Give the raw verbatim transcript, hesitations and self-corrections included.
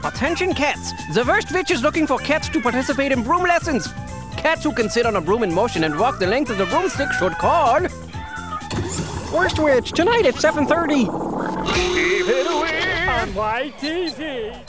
Attention cats! The Worst Witch is looking for cats to participate in broom lessons. Cats who can sit on a broom in motion and walk the length of the broomstick should call... Worst Witch, tonight at seven thirty. Keep it away on Y T V.